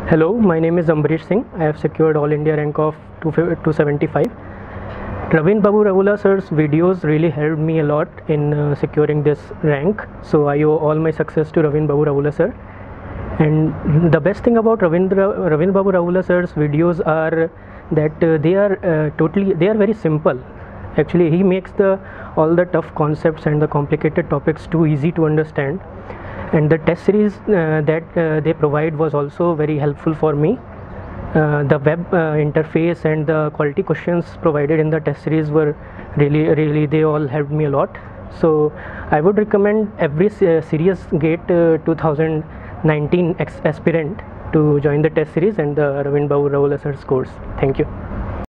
Hello, my name is Ambarish Singh. I have secured All India rank of 275. Ravin Babu Ravula sir's videos really helped me a lot in securing this rank. So I owe all my success to Ravin Babu Ravula sir. And the best thing about Ravin Babu Ravula sir's videos are that they are very simple. Actually, he makes all the tough concepts and the complicated topics too easy to understand. And the test series that they provide was also very helpful for me. The web interface and the quality questions provided in the test series were really they all helped me a lot. So I would recommend every Serious Gate 2019 aspirant to join the test series and the Ravin Babu Ravula sir's course. Thank you.